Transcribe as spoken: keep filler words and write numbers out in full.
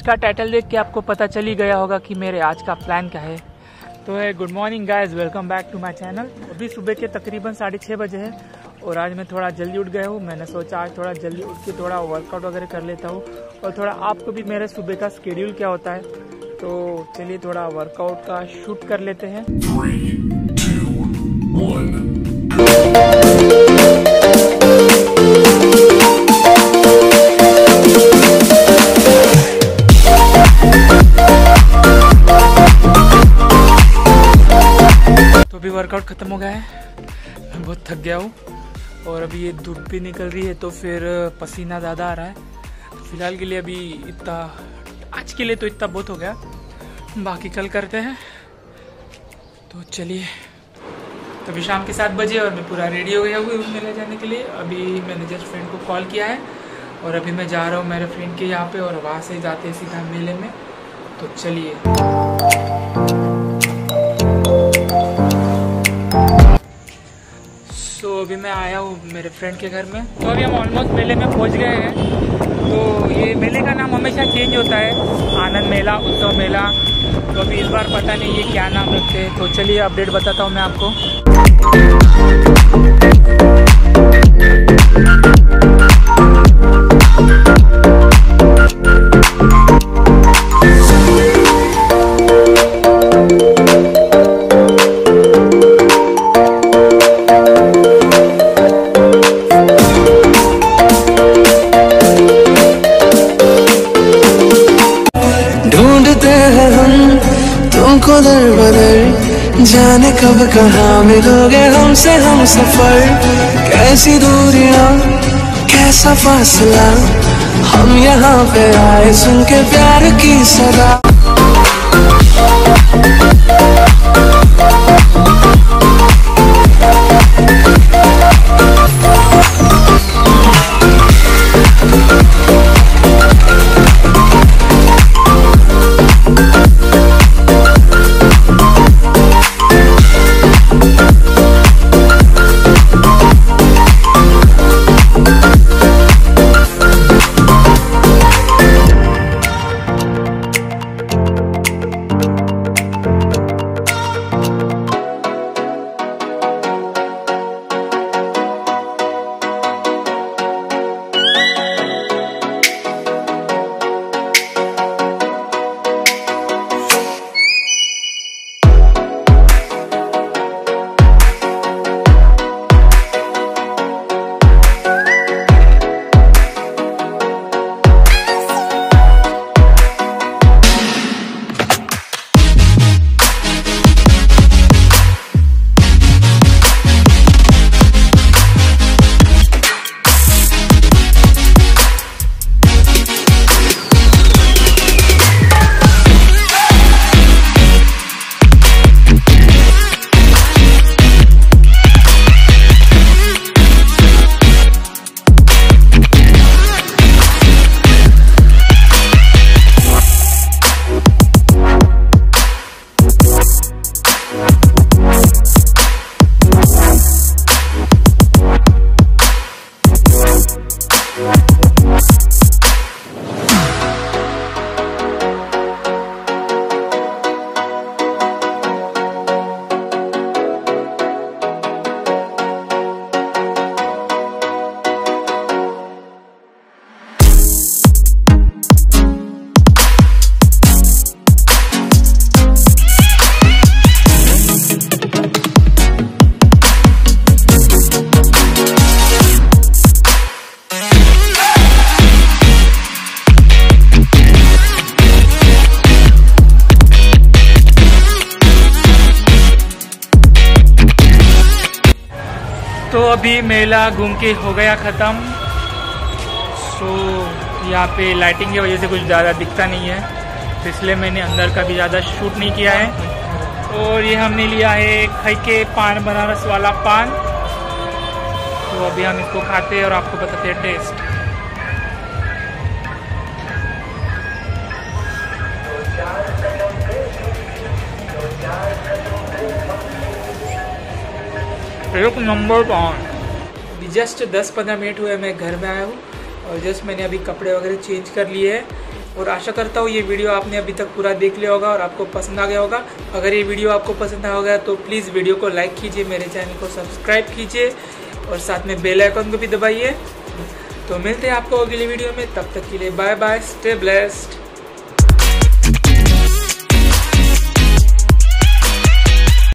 का टाइटल देख के आपको पता चल ही गया होगा कि मेरे आज का प्लान क्या है। तो है good morning guys, welcome back to my channel. अभी सुबह के तकरीबन साढ़े छः बजे है और आज मैं थोड़ा जल्दी उठ गया हूँ। मैंने सोचा आज थोड़ा जल्दी उठ के थोड़ा वर्कआउट वगैरह कर लेता हूँ और थोड़ा आपको भी मेरे सुबह का स्केड्यूल क्या होता है। तो चलिए थोड़ा वर्कआउट का शूट कर लेते हैं। Three, two, one. तो अभी वर्कआउट खत्म हो गया है, मैं बहुत थक गया हूँ और अभी ये धूप भी निकल रही है तो फिर पसीना ज़्यादा आ रहा है। तो फिलहाल के लिए अभी इतना, आज के लिए तो इतना बहुत हो गया, बाकी कल करते हैं। तो चलिए, तो अभी शाम के सात बजे और मैं पूरा रेडी हो गया हूँ मेले जाने के लिए। अभी मैंने जस्ट फ्रेंड को कॉल किया है और अभी मैं जा रहा हूँ मेरे फ्रेंड के यहाँ पे और वहाँ से जाते हैं सीधा मेले में। तो चलिए, तो अभी मैं आया हूँ मेरे फ्रेंड के घर में। तो अभी हम ऑलमोस्ट मेले में पहुँच गए हैं। तो ये मेले का नाम हमेशा चेंज होता है, आनंद मेला, उत्सव मेला। तो अभी इस बार पता नहीं ये क्या नाम रखते हैं। तो चलिए अपडेट बताता हूँ मैं आपको। ढूंढते हैं हम तुमको दर बदर, जाने कब कहाँ मिलोगे हमसे हम सफर। कैसी दूरियां, कैसा फासला, हम यहाँ पे आए सुन के प्यार की सदा। तो अभी मेला घूम के हो गया ख़त्म। सो यहाँ पे लाइटिंग की वजह से कुछ ज़्यादा दिखता नहीं है, तो इसलिए मैंने अंदर का भी ज़्यादा शूट नहीं किया है। और ये हमने लिया है खाई के पान, बनारस वाला पान। तो अभी हम इसको खाते हैं और आपको बताते हैं टेस्ट। एक नंबर पान। अभी जस्ट दस पंद्रह मिनट हुए मैं घर में आया हूँ और जस्ट मैंने अभी कपड़े वगैरह चेंज कर लिए हैं और आशा करता हूँ ये वीडियो आपने अभी तक पूरा देख लिया होगा और आपको पसंद आ गया होगा। अगर ये वीडियो आपको पसंद आ गया तो प्लीज़ वीडियो को लाइक कीजिए, मेरे चैनल को सब्सक्राइब कीजिए और साथ में बेल आइकन को भी दबाइए। तो मिलते हैं आपको अगली वीडियो में, तब तक के लिए बाय बाय, स्टे ब्लेस्ड।